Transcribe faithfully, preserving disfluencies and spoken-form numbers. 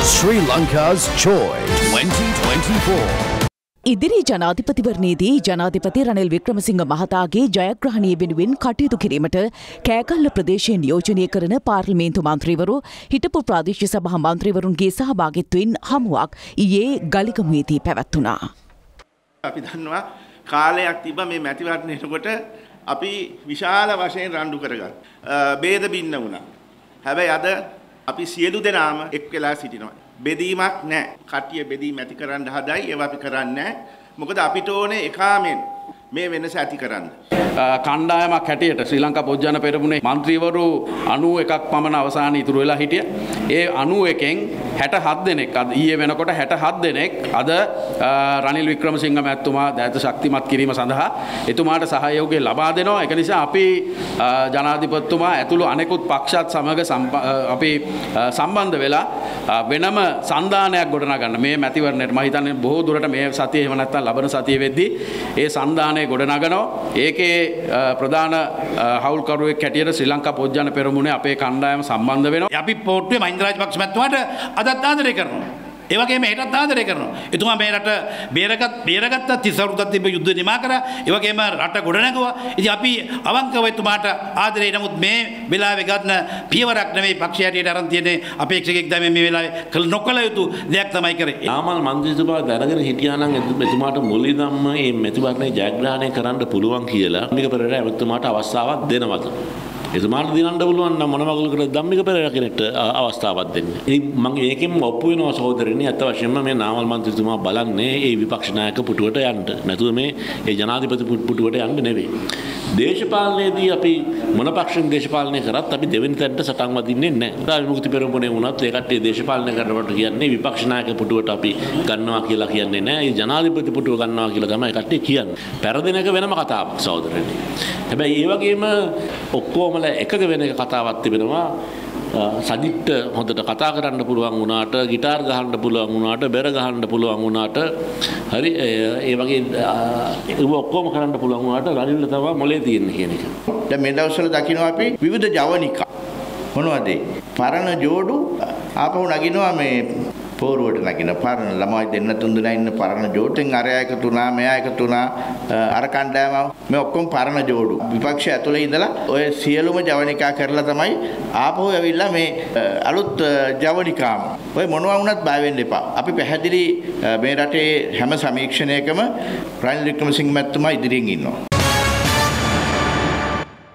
Sri Lanka's Choice twenty twenty-four. ඉදිරි ජනාධිපතිවරණයේදී ජනාධිපති රනිල් වික්‍රමසිංහ මහතාගේ ජයග්‍රහණය වෙනුවෙන් කටයුතු කිරීමට කෑගල්ල ප්‍රදේශයේ නියෝජනය කරන පාර්ලිමේන්තු මන්ත්‍රීවරු හිටපු ප්‍රාදේශීය සභා මන්ත්‍රීවරුන්ගේ සහභාගීත්වයෙන් හමුවක් ඊයේ ගලිගමුවේදී පැවැත්වුණා. අපි දන්නවා කාලයක් තිබ්බා මේ මැතිවරණයකට අපි විශාල වශයෙන් රණ්ඩු කරගත්තා. ભેද බින්න වුණා. හැබැයි අද අපි සියලු දෙනාම එක් වෙලා සිටිනවා. බෙදීමක් නැහැ. කට්ටිය බෙදීම ඇති කරන්න හදයි ඒවා අපි කරන්නේ නැහැ. මොකද අපිට ඕනේ එකාමෙන් මේ වෙනස ඇති කරන්න. කණ්ඩායමක් හැටියට ශ්‍රී ලංකා පොජ්ජන පෙරමුණේ මන්ත්‍රීවරු අනූ එකක් පමණ අවසානයේ ඉතුරු වෙලා හිටියා. ඒ අනූ එකෙන් හැට හත් දෙනෙක් අද ඊයේ වෙනකොට හැට හත් දෙනෙක් අද රනිල් වික්‍රමසිංහ මැතිතුමා දැත ශක්තිමත් කිරීම සඳහා එතුමාට සහයෝගය ලබා දෙනවා. ඒක නිසා අපි ජනාධිපතිතුමා ඇතුළු අනෙකුත් පක්ෂත් සමග අපි සම්බන්ධ වෙලා වෙනම සන්දානයක් ගොඩනගන්න මේ මැතිවරණයට මම හිතන්නේ බොහෝ දුරට මේ සතියේ එහෙම නැත්නම් ලබන සතියේ වෙද්දී ඒ සන්දානය ගොඩනගනවා. ඒකේ ප්‍රධාන හවුල්කරුවෙක් හැටියට ශ්‍රී ලංකා පොජ්ජන පෙරමුණේ අපේ කණ්ඩායම සම්බන්ධ වෙනවා. අපි පොට්ටුවේ මහින්ද රාජපක්ෂ මැතිතුමාට අදත් ආදරය කරනවා. ඒ වගේම හෙටත් ආදරය කරනවා. එතුමා මේ රට බේරගත් බේරගත්ත තිස් අවුරුද්දක් තිබ්බ යුද්ධ නිමා කරා. ඒ වගේම රට ගොඩනගුවා. ඉතින් අපි අවංකව එතුමාට ආදරේ. නමුත් මේ වෙලාවේ ගන්න පියවරක් නෙවෙයි පක්ෂය හැටියට අරන් තියෙන්නේ අපේක්ෂකෙක් දැන් මේ වෙලාවේ කළ නොකළ යුතු දෙයක් තමයි කරේ. නාමල් මන්ත්‍රීතුමා දැනගෙන හිටියා නම් එතුමාට මුලින්ම මේ මැතිවරණේ ජයග්‍රහණය කරන්න පුළුවන් කියලා ධම්මික පෙරේරා එතුමාට අවස්ථාවක් දෙනවද? එතුමාට දිනන්න පුළුවන් නම් මොන වගලකට ධම්මික පෙරේරා කෙනෙක්ට අවස්ථාවක් දෙන්න. ඉතින් මම ඒකෙන් ඔප්පු වෙනවා සහෝදරයනි. අත වශයෙන්ම මේ නාමල් මන්ත්‍රීතුමා බලන්නේ ඒ විපක්ෂ നാයක පුටුවට යන්න. නැතුව මේ ඒ ජනාධිපති පුටුවට යන්න නෙවෙයි. දේශපාලනයේදී අපි මොන පක්ෂෙන් දේශපාලනය කරත් අපි දෙවෙනි තැනට සටන් වදින්නේ නැහැ. රාජ්‍ය මුක්ති පෙරමුණේ වුණත් ඒ කට්ටිය දේශපාලනය කරනකොට කියන්නේ විපක්ෂ නායක පුටුවට අපි ගන්නවා කියලා කියන්නේ නැහැ. ඒ ජනාධිපති පුටුව ගන්නවා කියලා තමයි කට්ටිය කියන්නේ. පෙරදින එක වෙනම කතාවක් සහෝදරයනි. හැබැයි ඒ වගේම ඔක්කොමල එකක වෙන එක කතාවක් තිබෙනවා. සජිත්ට හොඳට කතා කරන්න පුළුවන් වුණාට, গিitar ගහන්න පුළුවන් වුණාට, බෙර ගහන්න පුළුවන් වුණාට, හරි ඒ වගේ ඒක ඔක්කොම කරන්න පුළුවන් වුණාට රනිල්ල තමයි මොලේ තියෙන්නේ කියන එක. දැන් මේ දවස්වල දකින්න අපි විවිධ ජවනිකා මොනවද? පරණ ජෝඩු ආපහු නගිනවා මේ පෝරුවට නගින පරණ ළමයි දෙන්න තුන් දෙනා ඉන්න පරණ ජෝඩෙන් අරයා එකතු වුණා මෙයා එකතු වුණා අර කණ්ඩායම මේ ඔක්කොම පරණ ජෝඩු විපක්ෂය ඇතුලේ ඉඳලා ඔය සියලුම ජවනිකා කරලා තමයි ආපහු ඇවිල්ලා මේ අලුත් ජවනිකාම ඔය මොනවා වුණත් බය වෙන්න එපා. අපි පැහැදිලි මේ රටේ හැම සමීක්ෂණයකම රනිල් වික්‍රමසිංහ මැතිතුමා ඉදිරියෙන් ඉන්නවා.